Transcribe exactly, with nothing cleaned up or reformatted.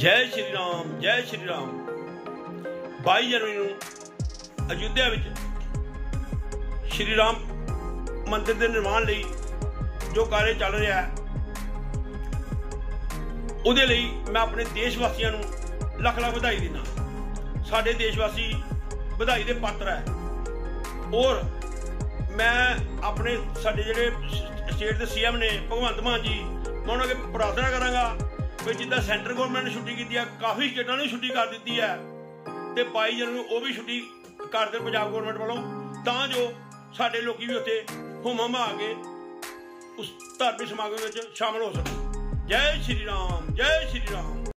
जय श्री राम जय श्री राम। बाई जनवरी ਨੂੰ ਅਯੁੱਧਿਆ ਵਿੱਚ श्री राम ਮੰਦਿਰ ਦੇ ਨਿਰਮਾਣ ਲਈ ਜੋ ਕਾਰਜ ਚੱਲ ਰਿਹਾ ਹੈ ਉਹਦੇ ਲਈ ਮੈਂ ਆਪਣੇ ਦੇਸ਼ ਵਾਸੀਆਂ ਨੂੰ ਲੱਖ ਲੱਖ ਵਧਾਈ ਦਿੰਦਾ। ਸਾਡੇ ਦੇਸ਼ ਵਾਸੀ ਵਧਾਈ ਦੇ ਪਾਤਰ ਹੈ ਔਰ मैं अपने साडे जिहड़े स्टेट के सी एम ने भगवंत मान जी मैं उन्होंने प्रार्थना करांगा भी जिद्दां सेंटर गौरमेंट ने छुट्टी की है काफ़ी स्टेटां ने छुट्टी कर दी है तो बाई जनवरी वो भी छुट्टी कर दे पंजाब गौरमेंट वालों तां जो साडे लोग भी उत्थे हुम हुमा के उस धार्मिक समागम में शामिल हो सकें। जय श्री राम जय श्री राम।